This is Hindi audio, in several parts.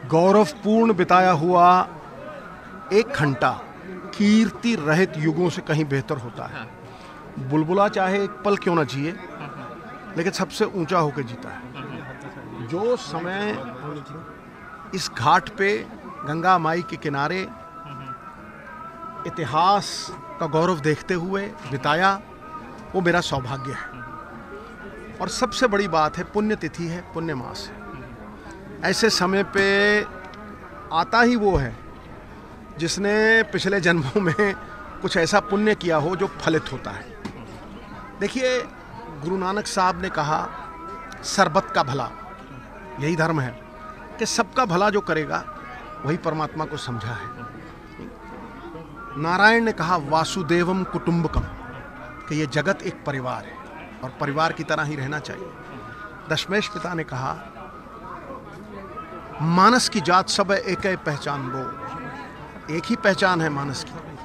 गौरवपूर्ण बिताया हुआ एक घंटा कीर्ति रहित युगों से कहीं बेहतर होता है। बुलबुला चाहे एक पल क्यों ना जिए, लेकिन सबसे ऊंचा होकर जीता है। जो समय इस घाट पे गंगा माई के किनारे इतिहास का गौरव देखते हुए बिताया, वो मेरा सौभाग्य है। और सबसे बड़ी बात है, पुण्यतिथि है, पुण्य मास है। ऐसे समय पे आता ही वो है जिसने पिछले जन्मों में कुछ ऐसा पुण्य किया हो जो फलित होता है। देखिए, गुरु नानक साहब ने कहा सरबत का भला, यही धर्म है कि सबका भला जो करेगा वही परमात्मा को समझा है। नारायण ने कहा वासुदेवम कुटुंबकम, कि ये जगत एक परिवार है और परिवार की तरह ही रहना चाहिए। दशमेश पिता ने कहा मानस की जात सब एक ही पहचान वो, एक ही पहचान है मानस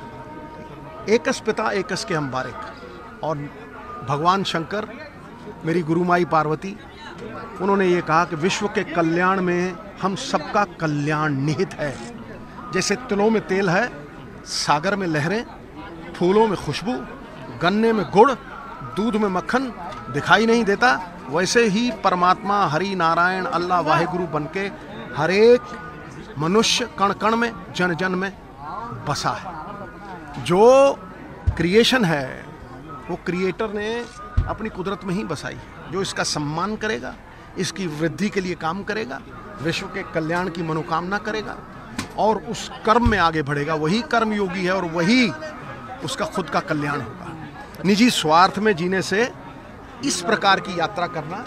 की। एकस पिता एकस के हम बारिक। और भगवान शंकर, मेरी गुरु माई पार्वती, उन्होंने ये कहा कि विश्व के कल्याण में हम सबका कल्याण निहित है। जैसे तिलों में तेल है, सागर में लहरें, फूलों में खुशबू, गन्ने में गुड़, दूध में मक्खन दिखाई नहीं देता, वैसे ही परमात्मा हरि नारायण अल्लाह वाहिगुरु बनके हर एक मनुष्य कण कण में, जन जन में बसा है। जो क्रिएशन है वो क्रिएटर ने अपनी कुदरत में ही बसाई है। जो इसका सम्मान करेगा, इसकी वृद्धि के लिए काम करेगा, विश्व के कल्याण की मनोकामना करेगा और उस कर्म में आगे बढ़ेगा, वही कर्म योगी है और वही उसका खुद का कल्याण होगा। निजी स्वार्थ में जीने से इस प्रकार की यात्रा करना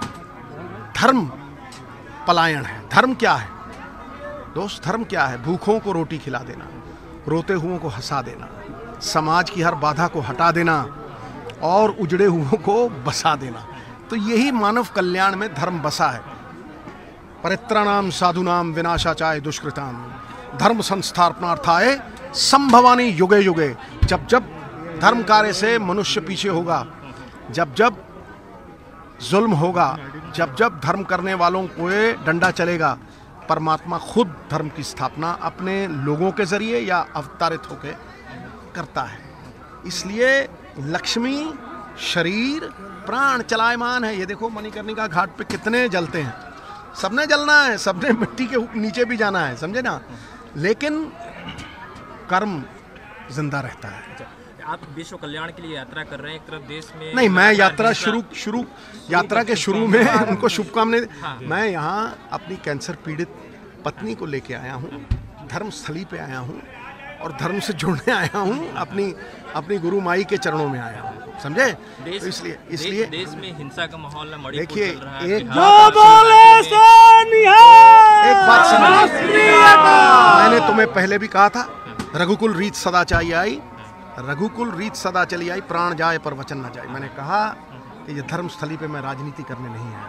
धर्म पलायन है। धर्म क्या है दोस्त? धर्म क्या है? भूखों को रोटी खिला देना, रोते हुओं को हंसा देना, समाज की हर बाधा को हटा देना और उजड़े हुओं को बसा देना। तो यही मानव कल्याण में धर्म बसा है। परित्राणाम साधुनाम विनाशाचाय दुष्कृताम धर्म संस्थापनार्थाय संभवानी युगे युगे। जब जब धर्म कार्य से मनुष्य पीछे होगा, जब जब जुल्म होगा, जब जब धर्म करने वालों को डंडा चलेगा, परमात्मा खुद धर्म की स्थापना अपने लोगों के जरिए या अवतारित होकर करता है। इसलिए लक्ष्मी शरीर प्राण चलायमान है। ये देखो मणिकर्णिका घाट पे कितने जलते हैं, सबने जलना है, सबने मिट्टी के नीचे भी जाना है, समझे ना, लेकिन कर्म जिंदा रहता है। आप विश्व कल्याण के लिए यात्रा कर रहे हैं, एक तरफ देश में नहीं, मैं यात्रा यात्रा के शुरू में उनको शुभकामनाएं। मैं यहाँ अपनी कैंसर पीड़ित पत्नी को लेके आया हूँ, धर्म स्थली पे आया हूँ और धर्म से जुड़ने आया हूँ, अपनी गुरु माई के चरणों में आया हूँ, समझे? तो इसलिए देश में हिंसा का माहौल है, देखिए एक बात समझिए, मैंने तुम्हें पहले भी कहा था, रघुकुल रीत सदा चाहिए आई, रघुकुल रीत सदा चली आई, प्राण जाए पर वचन न जाए। मैंने कहा कि ये धर्म स्थली पे मैं राजनीति करने नहीं आया,